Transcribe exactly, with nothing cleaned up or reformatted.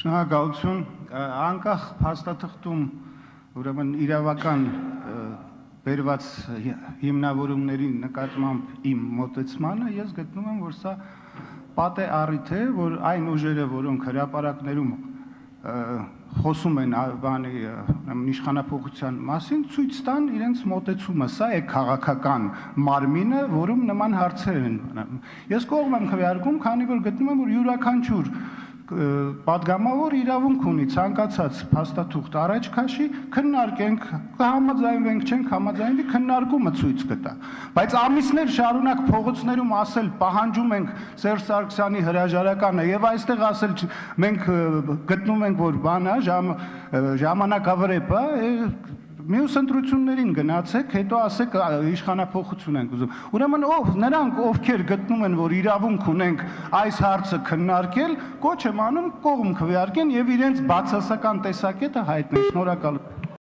Շնորհակալություն, անկախ փաստաթղթում ուրեմն իրավական բերված հիմնավորումների նկատմամբ իմ մոտեցմանը ես գտնում եմ, որ սա պատե առիթ է, որ այն ուժերը, որոնք հրապարակներում խոսում են բանի իշխանափոխության մասին, ցույց տան իրենց մոտեցումը, սա է քաղաքական մարմինը, որում նման հարցեր են։ Ես կողմ եմ քվեարկում, քանի որ գտնում եմ, որ յուրաքանչյուր պատգամավոր իրավունք ունի ցանկացած փաստաթուղթ առաջ քաշի, քննարկենք, կհամաձայնվենք, չենք համաձայնվի, քննարկումը ցույց կտա։ Բայց ամիսներ շարունակ փողոցներում ասել, պահանջում ենք Սերժ Սարգսյանի հրաժարականը եւ այստեղ ասել մենք գտնում ենք, որ բանա ժամանակավրեպ է, մյուս ընտրություններին գնացեք, հետո ասեք իշխանափոխություն ենք ուզում։ Ուրեմն ով նրանք, ովքեր գտնում են, որ իրավունք ունենք այս հարցը քննարկել, կոչ եմ անում կողմ քվեարկեն եւ իրենց բացասական տեսակետը հայտնեն։ Շնորհակալ եմ։